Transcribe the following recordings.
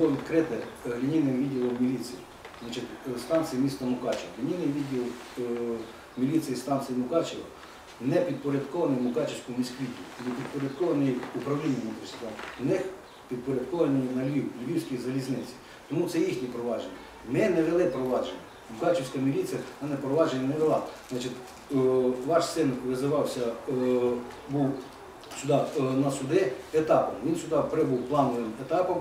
Було відкрите лінійним відділом міліції, значить, станції міста Мукачево. Лінійний відділ міліції станції Мукачево не підпорядкований Мукачевському міськвідділу, не підпорядкований управлінню внутрішніх справ. У них підпорядковані на Львів, Львівській залізниці. Тому це їхні провадження. Ми не вели провадження. Мукачевська міліція на провадження не вела. Значить, ваш син визивався, був сюди на суди етапом. Він сюди прибув плановим етапом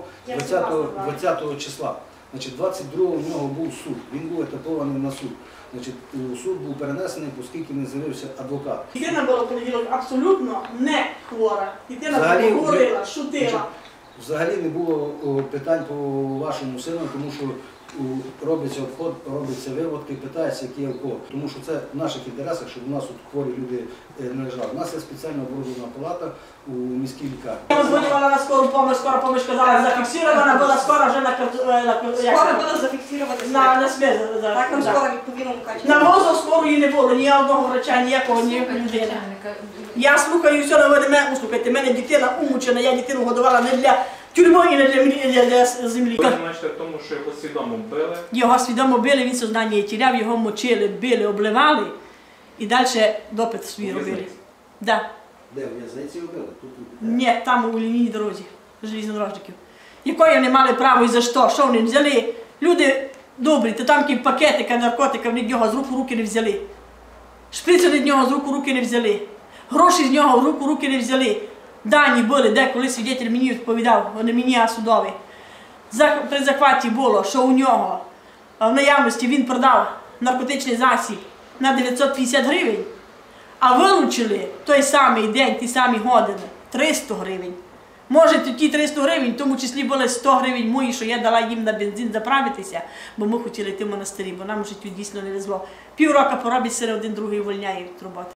20 числа. Значить, 22-го в нього був суд. Він був етапований на суд. Значить, суд був перенесений, оскільки не з'явився адвокат. Дитина була в понеділок абсолютно не хвора. Дитина говорила, шутила. Взагалі не було питань по вашому сину, тому що робиться обход, робиться виводки, питається, який алкоголь. Тому що це в наших інтересах, щоб у нас тут хворі люди не лежали. У нас є спеціально оборудована палата у міській лікарні. Я дзвонила на скору помощь сказала, зафіксирована була скоро вже на Скоро було зафіксувати на смерть. Так нам скоро відповіли Мукачево. На мозок скоро її не було, ні одного врача, ніякої людини. Я слухаю все, але мене слухайте, мене дитина умучена, я дитину годувала не для тюрми і не для землі. Ви знаєте в тому, що його свідомо били? Його свідомо били, він сознання тіряв, його мочили, били, обливали і далі допит свій робили. Да. Де, в в'язниці вбили? Ні, там у лінійній дорозі, железнодорожників. Якої вони мали право і за що? Що вони взяли? Люди добрі, то там пакетика, наркотика, в нього з рук у руки не взяли. Шприци від нього з рук у руки не взяли. Гроші з нього в рук у руки не взяли. Дані були, деколи свідетель мені відповідав, не мені, а судові. При захваті було, що у нього в наявності він продав наркотичний засіб на 950 гривень, а вилучили той самий день, ті самі години 300 гривень. Може, ті 300 гривень, в тому числі були 100 гривень мої, що я дала їм на бензин заправитися, бо ми хотіли йти в монастирі, бо нам в життю дійсно не везло. Півроку поробить, серед один другий увольняє від роботи.